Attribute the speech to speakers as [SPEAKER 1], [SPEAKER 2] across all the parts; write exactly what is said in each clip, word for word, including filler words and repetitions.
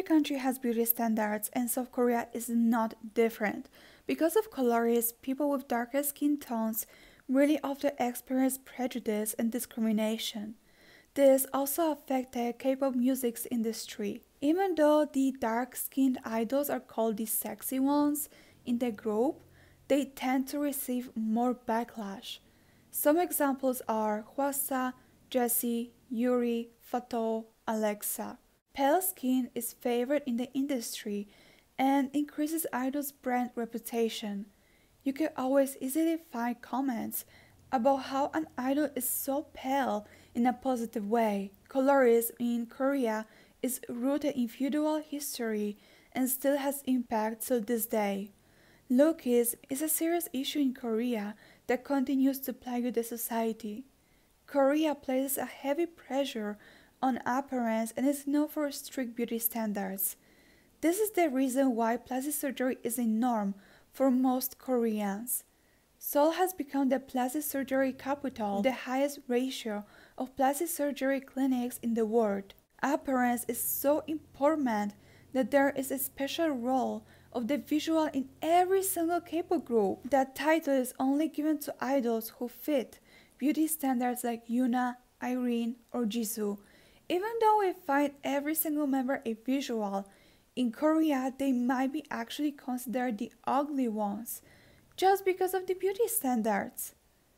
[SPEAKER 1] Every country has beauty standards, and South Korea is not different. Because of colorism, people with darker skin tones really often experience prejudice and discrimination. This also affected K-pop music's industry. Even though the dark-skinned idols are called the sexy ones in the group, they tend to receive more backlash. Some examples are Hwasa, Jessie, Yuri, Fatou, Alexa. Pale skin is favored in the industry and increases idols' brand reputation. You can always easily find comments about how an idol is so pale in a positive way. Colorism in Korea is rooted in feudal history and still has impact till this day. Lookism is a serious issue in Korea that continues to plague the society. Korea places a heavy pressure on appearance and is known for strict beauty standards. This is the reason why plastic surgery is a norm for most Koreans. Seoul has become the plastic surgery capital with the highest ratio of plastic surgery clinics in the world. Appearance is so important that there is a special role of the visual in every single K-pop group. That title is only given to idols who fit beauty standards like Yuna, Irene, or Jisoo. Even though we find every single member a visual, in Korea they might be actually considered the ugly ones, just because of the beauty standards.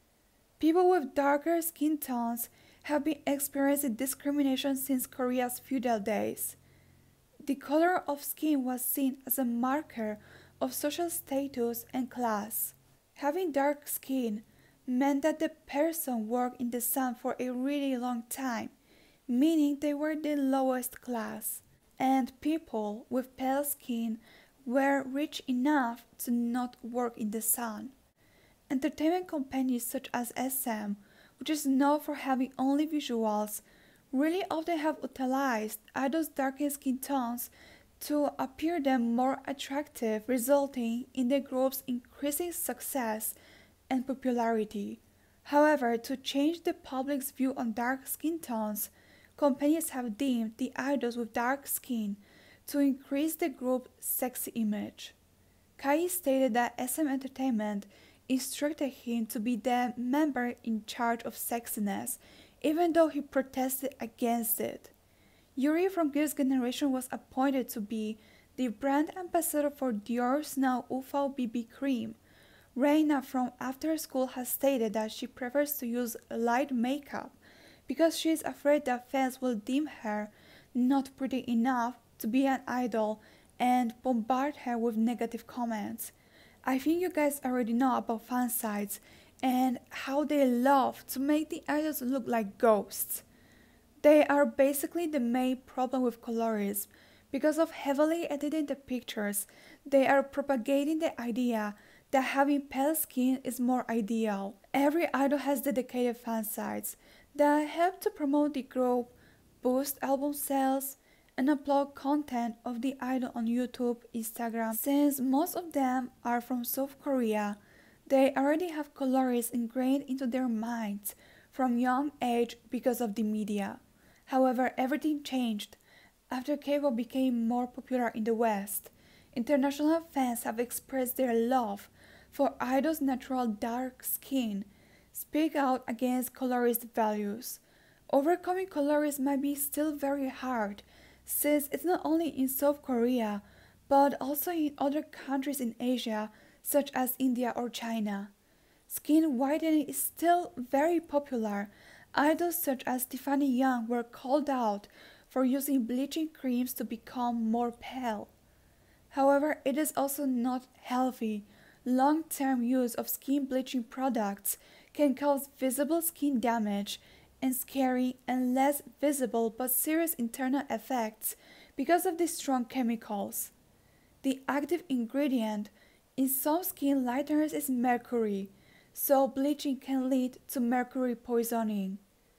[SPEAKER 1] People with darker skin tones have been experiencing discrimination since Korea's feudal days. The color of skin was seen as a marker of social status and class. Having dark skin meant that the person worked in the sun for a really long time, meaning they were the lowest class, and people with pale skin were rich enough to not work in the sun. Entertainment companies such as S M, which is known for having only visuals, really often have utilized idols' darker skin tones to appear them more attractive, resulting in the group's increasing success and popularity. However, to change the public's view on dark skin tones, companies have deemed the idols with dark skin to increase the group's sexy image. Kai stated that S M Entertainment instructed him to be the member in charge of sexiness, even though he protested against it. Yuri from Girls' Generation was appointed to be the brand ambassador for Dior's now U F O B B cream. Reina from After School has stated that she prefers to use light makeup because she is afraid that fans will deem her not pretty enough to be an idol and bombard her with negative comments. I think you guys already know about fan sites and how they love to make the idols look like ghosts. They are basically the main problem with colorism. Because of heavily editing the pictures, they are propagating the idea that having pale skin is more ideal. Every idol has dedicated fan sites that help to promote the group, boost album sales, and upload content of the idol on YouTube, Instagram. Since most of them are from South Korea, they already have colorism ingrained into their minds from young age because of the media. However, everything changed after K-pop became more popular in the West. International fans have expressed their love for idols' natural dark skin, speak out against colorist values. Overcoming colorism might be still very hard, since it's not only in South Korea, but also in other countries in Asia, such as India or China. Skin whitening is still very popular. Idols such as Tiffany Young were called out for using bleaching creams to become more pale. However, it is also not healthy. Long-term use of skin bleaching products can cause visible skin damage and scary and less visible but serious internal effects because of the strong chemicals. The active ingredient in some skin lighteners is mercury, so bleaching can lead to mercury poisoning.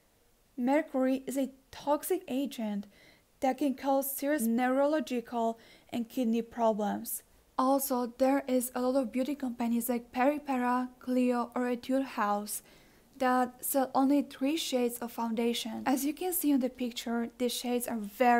[SPEAKER 1] Mercury is a toxic agent that can cause serious neurological and kidney problems. Also, there is a lot of beauty companies like Peripera, Clio, or Etude House that sell only three shades of foundation. As you can see on the picture, the shades are very,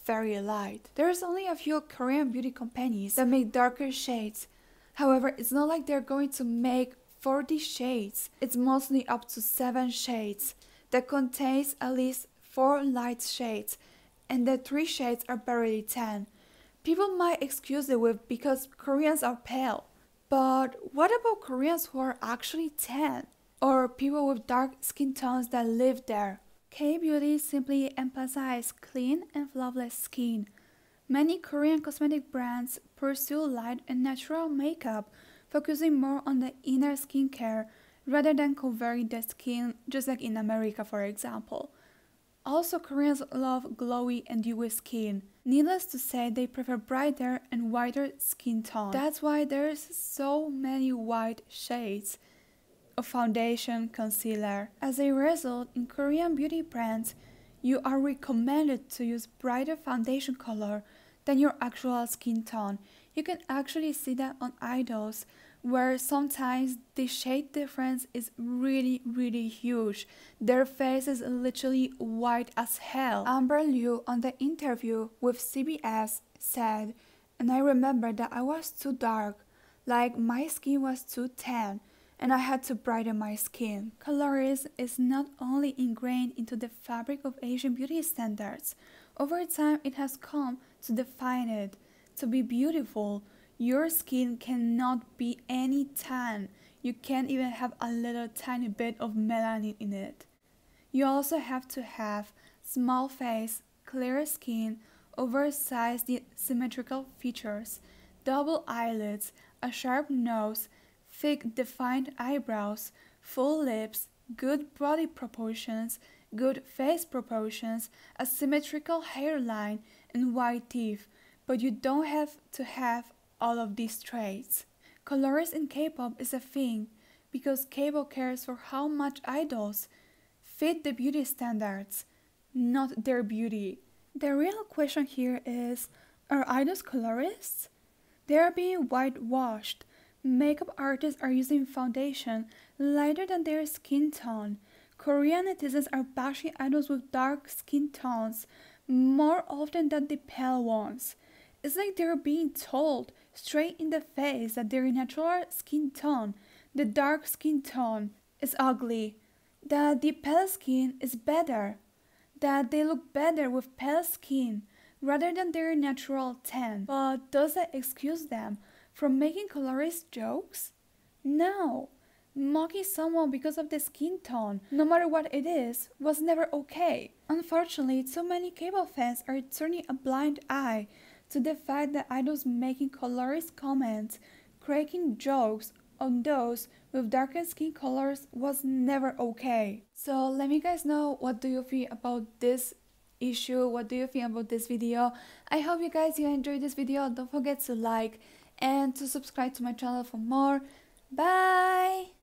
[SPEAKER 1] very light. There's only a few Korean beauty companies that make darker shades. However, it's not like they're going to make forty shades. It's mostly up to seven shades that contains at least four light shades, and the three shades are barely tan. People might excuse it with because Koreans are pale. But what about Koreans who are actually tan? Or people with dark skin tones that live there? K-beauty simply emphasizes clean and flawless skin. Many Korean cosmetic brands pursue light and natural makeup, focusing more on the inner skincare rather than covering the skin, just like in America, for example. Also, Koreans love glowy and dewy skin. Needless to say, they prefer brighter and whiter skin tone. That's why there's so many white shades of foundation, concealer. As a result, in Korean beauty brands, you are recommended to use brighter foundation color than your actual skin tone. You can actually see that on idols, where sometimes the shade difference is really really huge. Their face is literally white as hell. Amber Liu on the interview with C B S said, "And I remember that I was too dark, like my skin was too tan, and I had to brighten my skin." Colorism is not only ingrained into the fabric of Asian beauty standards. Over time, it has come to define it. To be beautiful, your skin cannot be any tan. You can't even have a little tiny bit of melanin in it. You also have to have small face, clear skin, oversized symmetrical features, double eyelids, a sharp nose, thick defined eyebrows, full lips, good body proportions, good face proportions, a symmetrical hairline, and white teeth. But you don't have to have all of these traits. Colorism in K-pop is a thing because K-pop cares for how much idols fit the beauty standards, not their beauty. The real question here is, are idols colorists? They are being whitewashed. Makeup artists are using foundation lighter than their skin tone. Korean netizens are bashing idols with dark skin tones more often than the pale ones. It's like they're being told straight in the face that their natural skin tone, the dark skin tone, is ugly, that the pale skin is better, that they look better with pale skin rather than their natural tan. But does that excuse them from making colorist jokes? No. Mocking someone because of the skin tone, no matter what it is, was never okay. Unfortunately, so many K-pop fans are turning a blind eye to the fact that idols making colorist comments, cracking jokes on those with darker skin colors was never okay. So let me guys know, what do you think about this issue? What do you think about this video? I hope you guys you enjoyed this video. Don't forget to like and to subscribe to my channel for more. Bye!